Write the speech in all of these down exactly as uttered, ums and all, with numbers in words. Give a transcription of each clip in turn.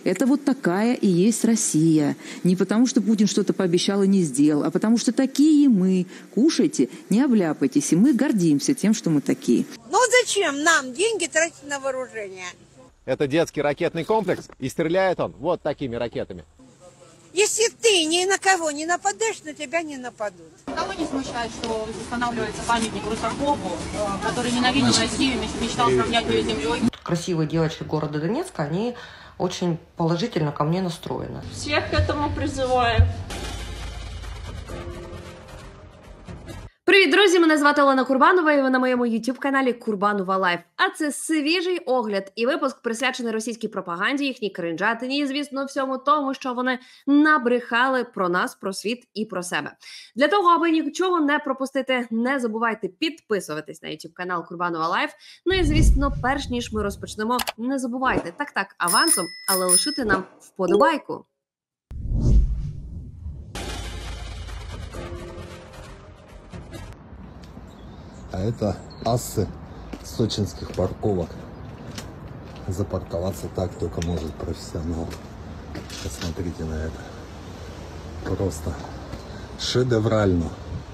Это вот такая и есть Россия. Не потому, что Путин что-то пообещал и не сделал, а потому что такие мы. Кушайте, не обляпайтесь. И мы гордимся тем, что мы такие. Ну зачем нам деньги тратить на вооружение? Это детский ракетный комплекс, и стреляет он вот такими ракетами. Если ты ни на кого не нападаешь, на тебя не нападут. Кого не смущает, что устанавливается памятник русофобу, который ненавидит Россию, мечтал сравнять ее с землей? Красивые девочки города Донецка, они очень положительно ко мне настроены. Всех к этому призываю. Привіт, друзі! Мене звати Олена Курбанова, і ви на моєму ютуб-каналі Курбанова Лайф. А це свіжий огляд і випуск присвячений російській пропаганді, їхній кринжатині і, звісно, всьому тому, що вони набрехали про нас, про світ і про себе. Для того, аби нічого не пропустити, не забувайте підписуватись на ютуб-канал Курбанова Лайф. Ну і, звісно, перш ніж ми розпочнемо, не забувайте, так-так, авансом, але лишити нам вподобайку. А это ассы сочинских парковок. Запарковаться так только может профессионал. Посмотрите на это. Просто шедеврально.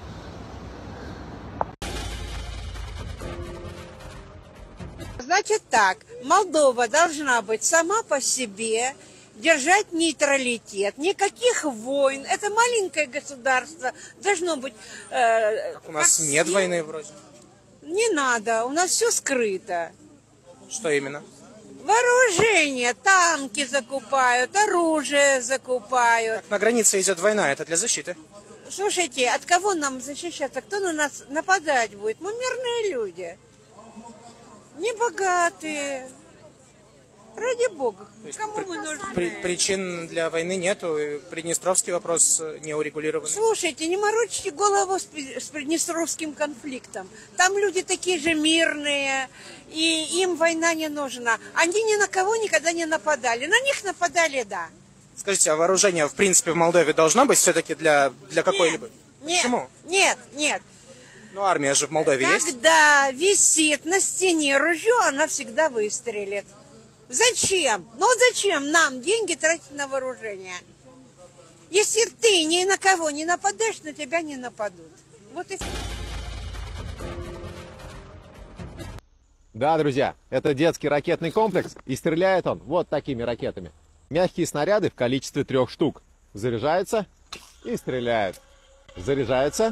Значит так, Молдова должна быть сама по себе, держать нейтралитет, никаких войн. Это маленькое государство, должно быть... Э, у нас как нет все. войны вроде. Не надо, у нас все скрыто. Что именно? Вооружение, танки закупают, оружие закупают. На границе идет война, это для защиты. Слушайте, от кого нам защищаться? Кто на нас нападать будет? Мы мирные люди, не богатые. Ради бога, кому при, мы нужны? При, причин для войны нету, Приднестровский вопрос не урегулирован. Слушайте, не морочите голову с, с Приднестровским конфликтом. Там люди такие же мирные, и им война не нужна. Они ни на кого никогда не нападали. На них нападали, да. Скажите, а вооружение в принципе в Молдове должно быть все-таки для, для какой-либо? Нет, Почему? Нет, нет. Ну армия же в Молдове Когда есть. Когда висит на стене ружье, она всегда выстрелит. Зачем? Ну зачем нам деньги тратить на вооружение? Если ты ни на кого не нападаешь, на тебя не нападут. Вот и все. Да, друзья, это детский ракетный комплекс, и стреляет он вот такими ракетами. Мягкие снаряды в количестве трех штук. Заряжаются и стреляют. Заряжаются.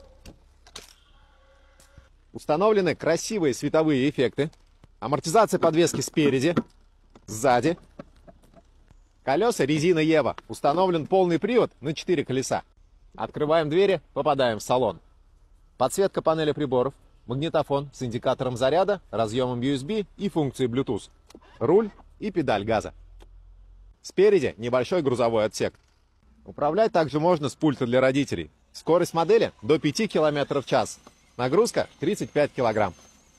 Установлены красивые световые эффекты. Амортизация подвески спереди, сзади. Колеса резина Ева. Установлен полный привод на четыре колеса. Открываем двери, попадаем в салон. Подсветка панели приборов, магнитофон с индикатором заряда, разъемом ю эс би и функцией Bluetooth. Руль и педаль газа. Спереди небольшой грузовой отсек. Управлять также можно с пульта для родителей. Скорость модели до пяти километров в час. Нагрузка тридцать пять килограмм.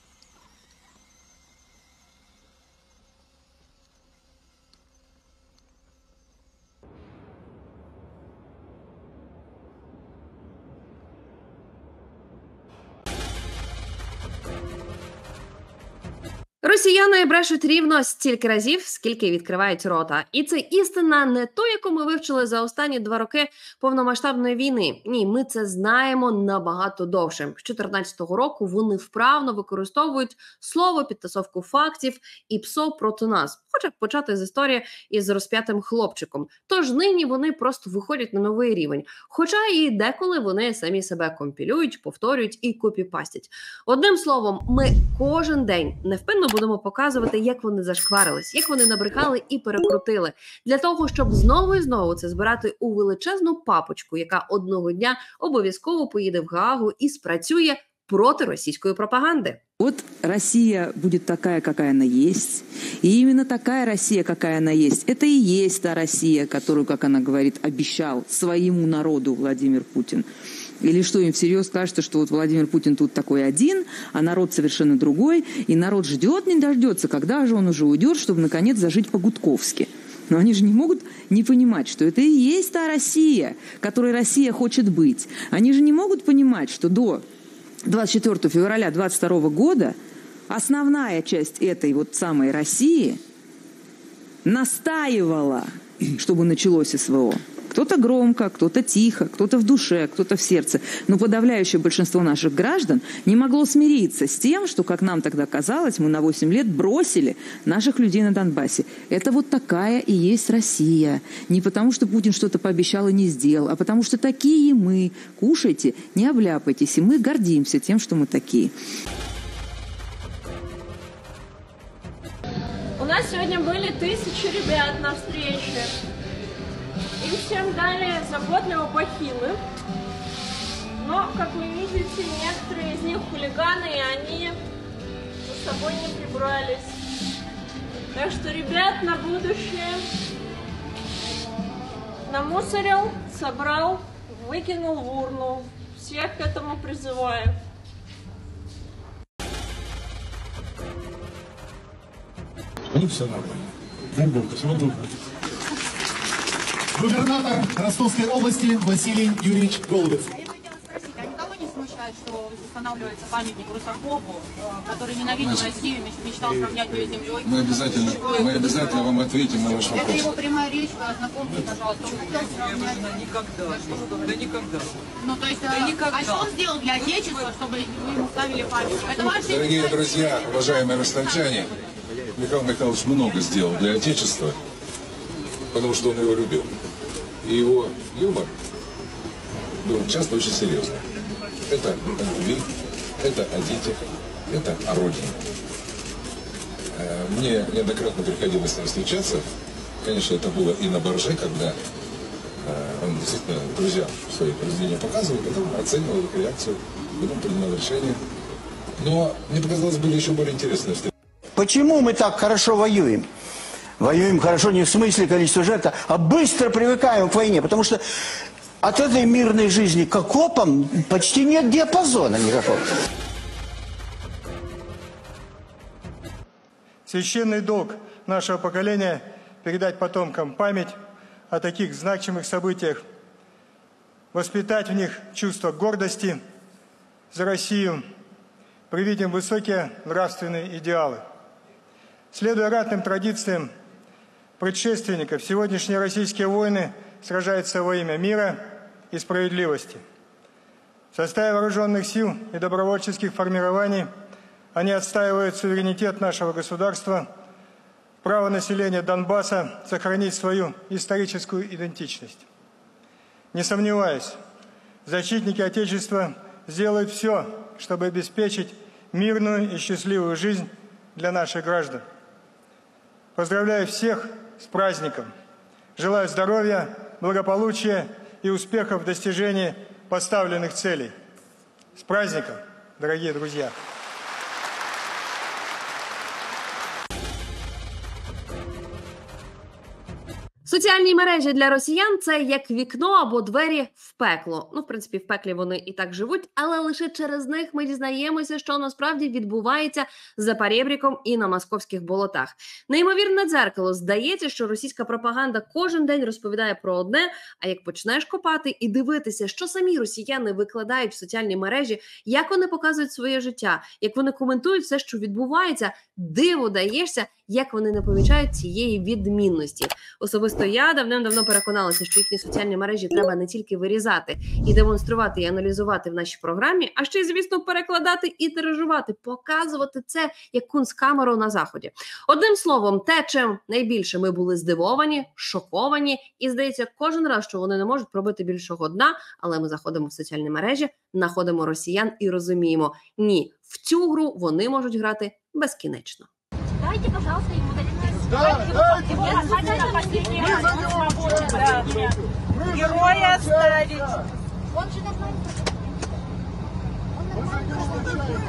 Росіяни брешуть рівно стільки разів, скільки відкривають рота. І це істина не то, яку ми вивчили за останні два роки повномасштабної війни. Ні, ми це знаємо набагато довше. З дві тисячі чотирнадцятого року вони вправно використовують слово, підтасовку фактів і ПСО проти нас. Хоча почати з історії із розп'ятим хлопчиком. Тож нині вони просто виходять на новий рівень. Хоча і деколи вони самі себе компілюють, повторюють і копіпастять. Одним словом, ми кожен день невпинно будемо показувати, як вони зашкварились, як вони набрехали і перекрутили. Для того, щоб знову і знову це збирати у величезну папочку, яка одного дня обов'язково поїде в Гаагу і спрацює проти російської пропаганди. Вот Россия будет такая, какая она есть. И именно такая Россия, какая она есть, это и есть та Россия, которую, как она говорит, обещал своему народу Владимир Путин. Или что, им всерьез кажется, что вот Владимир Путин тут такой один, а народ совершенно другой, и народ ждет, не дождется, когда же он уже уйдет, чтобы, наконец, зажить по-гудковски. Но они же не могут не понимать, что это и есть та Россия, которой Россия хочет быть. Они же не могут понимать, что до двадцать четвёртого февраля двадцать второго года основная часть этой вот самой России настаивала, чтобы началось СВО. Кто-то громко, кто-то тихо, кто-то в душе, кто-то в сердце. Но подавляющее большинство наших граждан не могло смириться с тем, что, как нам тогда казалось, мы на восемь лет бросили наших людей на Донбассе. Это вот такая и есть Россия. Не потому, что Путин что-то пообещал и не сделал, а потому, что такие мы. Кушайте, не обляпайтесь. И мы гордимся тем, что мы такие. У нас сегодня были тысячи ребят на встрече. Им всем дали заботливо бахилы. Но, как вы видите, некоторые из них хулиганы, и они за собой не прибрались. Так что, ребят, на будущее намусорил, собрал, выкинул в урну. Всех к этому призываю. Ну, все нормально. Дай Бог, всего доброго. Губернатор Ростовской области Василий Юрьевич Голубев. Я хотела спросить, а никого не смущает, что устанавливается памятник Русакову, который ненавидел Россию, мечтал сравнять ее с землей? Мы обязательно, мы обязательно вам ответим на ваш вопрос. Это его прямая речь, вы ознакомьтесь, пожалуйста. Он хотел сравнять. Никогда. Да никогда. Ну, то есть, да никогда. А что он сделал для Отечества, чтобы вы ему ставили памятник? Это ваши Дорогие друзья, уважаемые ростовчане, Михаил Михайлович много сделал для Отечества, потому что он его любил. И его юмор был часто очень серьезный. Это о любви, это о детях, это о родине. Мне неоднократно приходилось с ним встречаться. Конечно, это было и на Борже, когда он действительно друзьям свои произведения показывал, потом оценивал их реакцию, потом принимал решение. Но мне показалось, были еще более интересные встречи. Почему мы так хорошо воюем? Воюем хорошо не в смысле количества жертв, а быстро привыкаем к войне, потому что от этой мирной жизни к окопам почти нет диапазона никакого. Священный долг нашего поколения – передать потомкам память о таких значимых событиях, воспитать в них чувство гордости за Россию, привить им высокие нравственные идеалы. Следуя ратным традициям предшественников, сегодняшние российские воины сражаются во имя мира и справедливости. В составе вооруженных сил и добровольческих формирований они отстаивают суверенитет нашего государства, право населения Донбасса сохранить свою историческую идентичность. Не сомневаюсь, защитники Отечества сделают все, чтобы обеспечить мирную и счастливую жизнь для наших граждан. Поздравляю всех с праздником. Желаю здоровья, благополучия и успехов в достижении поставленных целей. С праздником, дорогие друзья! Соціальні мережі для росіян – це як вікно або двері в пекло. Ну, в принципі, в пеклі вони і так живуть, але лише через них ми дізнаємося, що насправді відбувається за перебріком і на московських болотах. Неймовірне дзеркало. Здається, що російська пропаганда кожен день розповідає про одне, а як почнеш копати і дивитися, що самі росіяни викладають в соціальні мережі, як вони показують своє життя, як вони коментують все, що відбувається, диво даєшся, як вони не помічають цієї відмінності. Особисто я давним-давно переконалася, що їхні соціальні мережі треба не тільки вирізати і демонструвати, і аналізувати в нашій програмі, а ще й, звісно, перекладати і тиражувати, показувати це як кунсткамеру на Заході. Одним словом, те, чим найбільше ми були здивовані, шоковані, і, здається, кожен раз, що вони не можуть пробити більшого дна, але ми заходимо в соціальні мережі, знаходимо росіян і розуміємо, ні, в цю гру вони можуть грати безкінечно. Дайте, пожалуйста, ему дать. Да, дайте, мы Героя оставить. Он же нормально. Он нормально.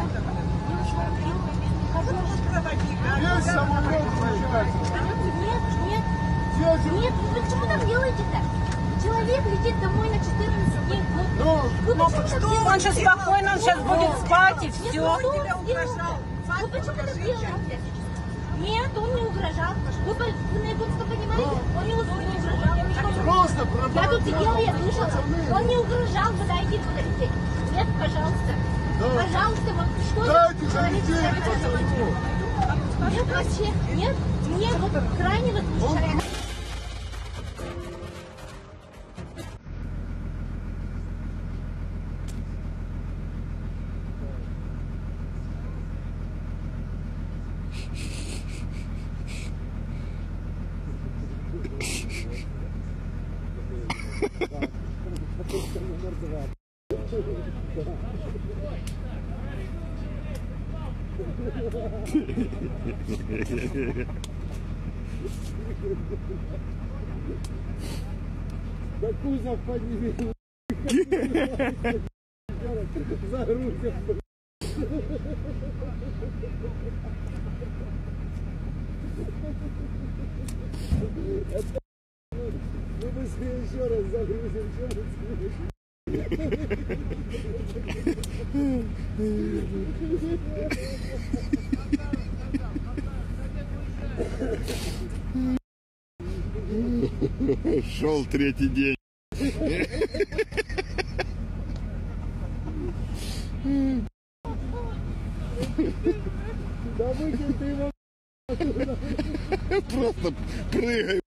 Есть самолет проезжает. Нет, нет. Нет, вы почему так делаете-то? Человек летит домой на четырнадцать дней. Ну, ну что, он сейчас спокойно, он сейчас будет спать и все. Вы почему так делаете? Нет, он не угрожал. Вы, вы наибольшего понимаете? Он не угрожал. Просто я тут сидела, я слышала. Он не угрожал, подойди, подойди. Нет, пожалуйста. Да. Пожалуйста, вот что дайте за людей. Нет вообще, нет, нет, вот крайне вот мешает. Да кузов подними. Загрузим. Ну быстрее еще раз загрузим, еще быстрее. Шел третий день. Да выкинь ты его. Просто прыгай.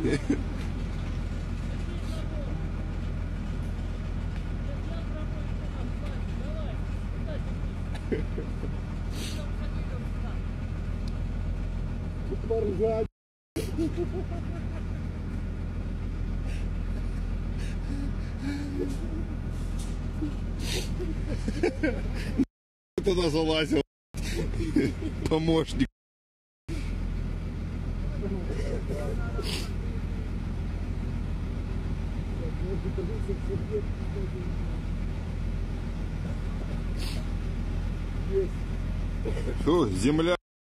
Поржать. Туда залазил помощник. Фу, земля.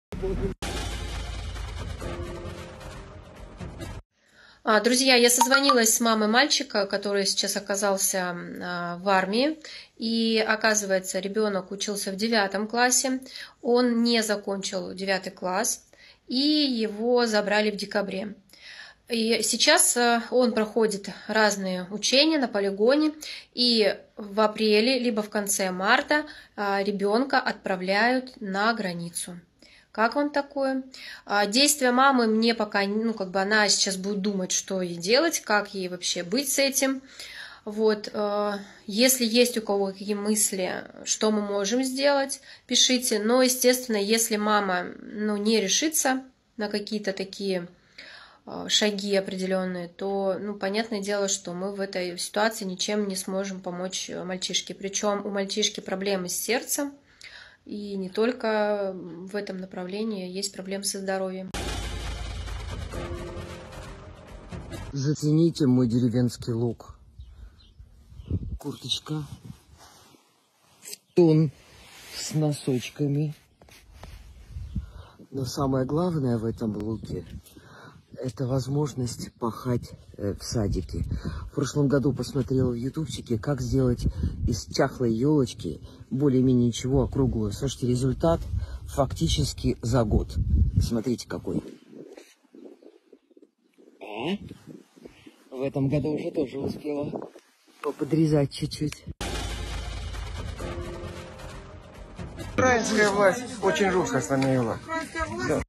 Друзья, я созвонилась с мамой мальчика, который сейчас оказался в армии. И оказывается, ребенок учился в девятом классе. Он не закончил девятый класс. И его забрали в декабре. И сейчас он проходит разные учения на полигоне. И в апреле, либо в конце марта ребенка отправляют на границу. Как вам такое? Действия мамы мне пока, ну, как бы она сейчас будет думать, что ей делать, как ей вообще быть с этим. Вот, если есть у кого какие мысли, что мы можем сделать, пишите. Но, естественно, если мама, ну, не решится на какие-то такие шаги определенные, то, ну, понятное дело, что мы в этой ситуации ничем не сможем помочь мальчишке. Причем у мальчишки проблемы с сердцем. И не только в этом направлении, есть проблемы со здоровьем. Зацените мой деревенский лук. Курточка в тон с носочками. Но самое главное в этом луке — это возможность пахать в садике. В прошлом году посмотрела в ютубчике, как сделать из чахлой елочки более-менее ничего округлую. Слушайте, результат фактически за год. Смотрите, какой. А? В этом году уже тоже успела поподрезать чуть-чуть. Украинская власть очень жестко с нами вела. Да.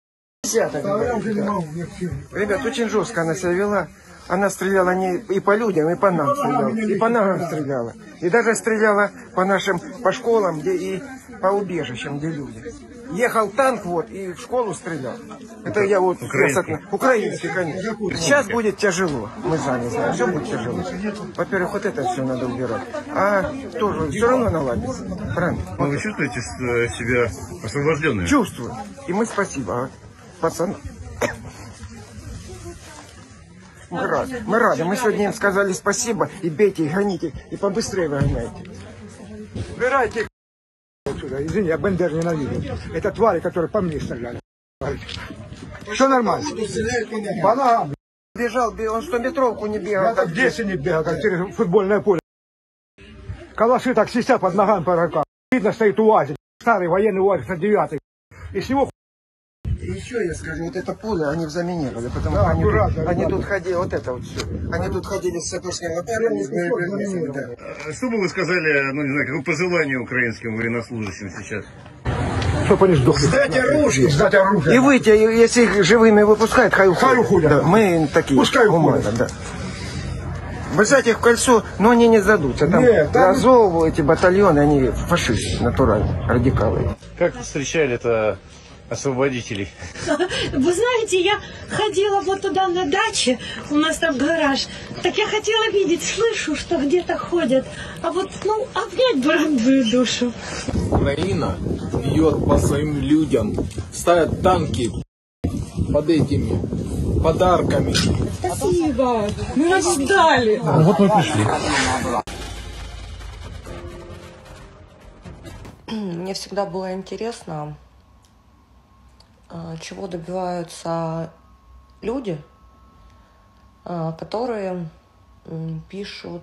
Ребят, очень жестко она себя вела. Она стреляла не и по людям, и по нам стреляла. И по ногам стреляла. И даже стреляла по нашим, по школам, где и по убежищам, где люди. Ехал танк вот и в школу стрелял. Это я вот... Украинский, украинский, конечно. Сейчас будет тяжело. Мы сами знаем, все будет тяжело. Во-первых, вот это все надо убирать. А тоже все равно наладится. Правильно? Но вы чувствуете себя освобожденными? Чувствую. И мы спасибо, пацаны. Мы рады, мы рады. Мы сегодня им сказали спасибо, и бейте, и гоните, и побыстрее выгоняйте. Убирайте отсюда. Извини, я Бендер ненавижу. Это твари, которые по мне стреляли. Все нормально. По ногам. Бежал, он сто метровку не бегал. Я так в детстве не бегал, как через футбольное поле. Калаши так свистят под ногами по рукам. Видно, стоит УАЗик. Старый военный УАЗик, девятый. И с него... И еще я скажу, вот это поле они заминировали, потому да, что они, аккуратно, тут, они тут ходили, вот это вот все. Они тут ходили с сапожными лопатками. Да. Что бы вы сказали, ну не знаю, как пожелание украинским военнослужащим сейчас? чтобы они сдохли. Сдать оружие. Сдать оружие. И выйти, если их живыми выпускают, хай уходят. Хай уходят. Да, мы такие. Пускай уходят. Уманы, да. Взять их в кольцо, но они не сдадутся. Там, Нет, там... Азов, эти батальоны, они фашисты, натурально, радикалы. Как встречали это освободителей? Вы знаете, я ходила вот туда на даче, у нас там гараж. Так я хотела видеть, слышу, что где-то ходят. А вот, ну, обнять бы родную душу. Украина бьет по своим людям, ставят танки под этими подарками. Спасибо, мы вас ждали. Ну, вот мы пришли. Мне всегда было интересно, чего добиваются люди, которые пишут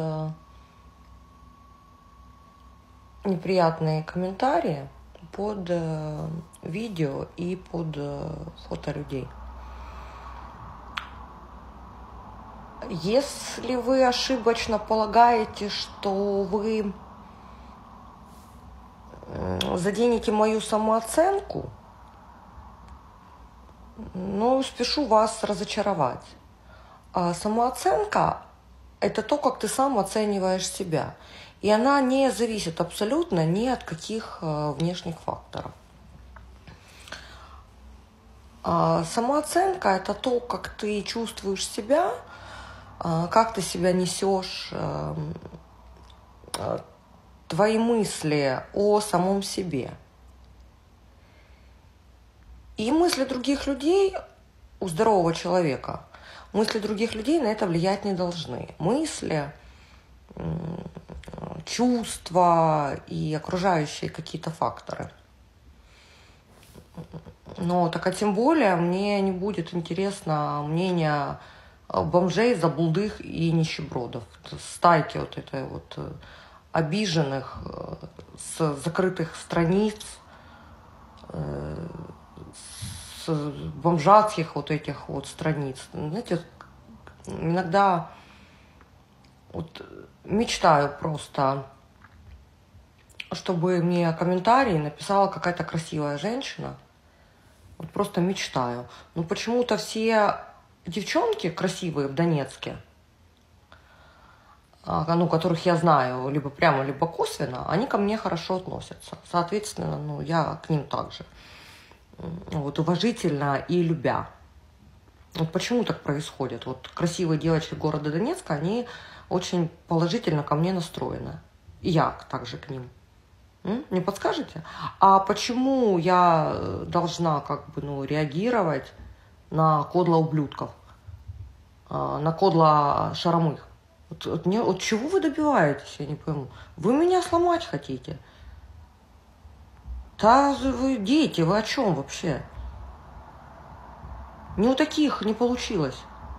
неприятные комментарии под видео и под фото людей. Если вы ошибочно полагаете, что вы заденете мою самооценку, ну, спешу вас разочаровать. А самооценка – это то, как ты сам оцениваешь себя. И она не зависит абсолютно ни от каких внешних факторов. А самооценка – это то, как ты чувствуешь себя, как ты себя несешь, твои мысли о самом себе. И мысли других людей у здорового человека, мысли других людей на это влиять не должны. Мысли, чувства и окружающие какие-то факторы. Но так а тем более мне не будет интересно мнение бомжей, забулдых и нищебродов. Стайки вот этой вот обиженных, с закрытых страниц, с бомжатских вот этих вот страниц. Знаете, иногда вот мечтаю просто, чтобы мне комментарий написала какая-то красивая женщина. Вот просто мечтаю. Но почему-то все девчонки красивые в Донецке, ну, которых я знаю либо прямо, либо косвенно, они ко мне хорошо относятся. Соответственно, ну, я к ним также. Вот, уважительно и любя. Вот почему так происходит? Вот красивые девочки города Донецка, они очень положительно ко мне настроены. И я также к ним. М? Не подскажете? А почему я должна как бы, ну, реагировать на кодла ублюдков, на кодла шаромых? Вот, вот, мне, вот чего вы добиваетесь, я не пойму. Вы меня сломать хотите? Да вы дети, вы о чем вообще? Ни у таких не получилось.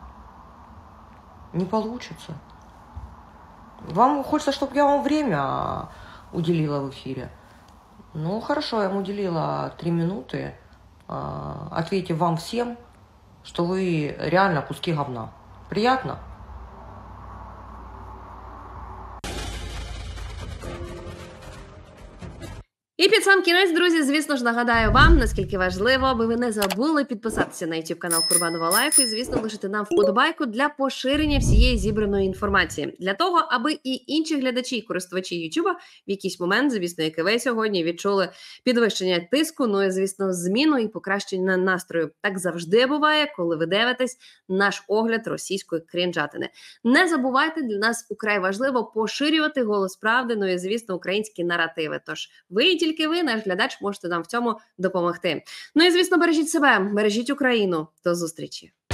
Не получится. Вам хочется, чтобы я вам время уделила в эфире? Ну, хорошо, я вам уделила три минуты. Ответив вам всем, что вы реально куски говна. Приятно? І під сам кінець, друзі, звісно ж, нагадаю вам, наскільки важливо, аби ви не забули підписатися на YouTube канал Курбанова Лайф і, звісно, лишити нам вподобайку для поширення всієї зібраної інформації. Для того, аби і інші глядачі, користувачі YouTube в якийсь момент, звісно, як і ви сьогодні, відчули підвищення тиску, ну і, звісно, зміну і покращення настрою. Так завжди буває, коли ви дивитесь наш огляд російської крінжатини. Не забувайте, для нас украй важливо поширювати голос правди, ну і, звісно, українські наративи. Тож ви тільки ви, наш глядач, можете нам в цьому допомогти. Ну і, звісно, бережіть себе, бережіть Україну. До зустрічі!